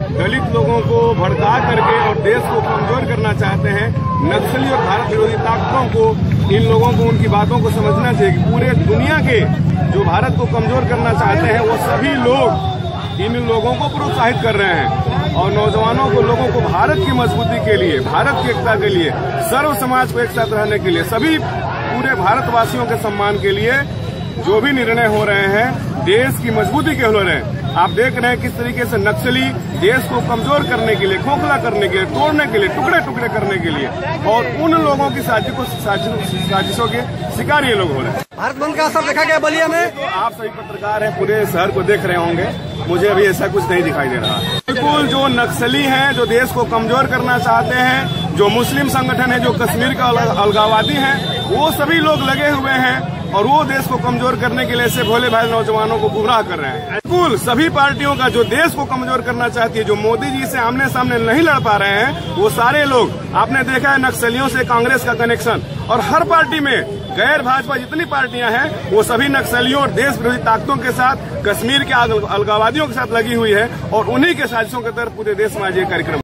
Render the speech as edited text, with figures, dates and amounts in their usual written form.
दलित लोगों को भड़का करके और देश को कमजोर करना चाहते हैं। नक्सली और भारत विरोधी ताकतों को, इन लोगों को उनकी बातों को समझना चाहिए कि पूरे दुनिया के जो भारत को कमजोर करना चाहते हैं वो सभी लोग इन लोगों को प्रोत्साहित कर रहे हैं और नौजवानों को, लोगों को भारत की मजबूती के लिए, भारत की एकता के लिए, सर्व समाज को एक साथ रहने के लिए, सभी पूरे भारतवासियों के सम्मान के लिए जो भी निर्णय हो रहे हैं देश की मजबूती के हो रहे हैं। आप देख रहे हैं किस तरीके से नक्सली देश को कमजोर करने के लिए, खोखला करने के लिए, तोड़ने के लिए, टुकड़े टुकड़े करने के लिए और उन लोगों की साजिशों के शिकार ये लोग हो रहे हैं। भारत बंद का असर देखा गया बलिया में। तो आप सभी पत्रकार हैं, पूरे शहर को देख रहे होंगे, मुझे अभी ऐसा कुछ नहीं दिखाई दे रहा। बिल्कुल जो नक्सली हैं, जो देश को कमजोर करना चाहते हैं, जो मुस्लिम संगठन है, जो कश्मीर का अलगाववादी हैं, वो सभी लोग लगे हुए हैं और वो देश को कमजोर करने के लिए ऐसे भोले भाले नौजवानों को गुमराह कर रहे हैं। बिल्कुल सभी पार्टियों का जो देश को कमजोर करना चाहती है, जो मोदी जी से आमने सामने नहीं लड़ पा रहे हैं, वो सारे लोग, आपने देखा है नक्सलियों से कांग्रेस का कनेक्शन, और हर पार्टी में गैर भाजपा जितनी पार्टियां हैं वो सभी नक्सलियों और देश विरोधी ताकतों के साथ, कश्मीर के अलगाववादियों के साथ लगी हुई है और उन्हीं के साजिशों के तहत पूरे देश में आज ये कार्यक्रम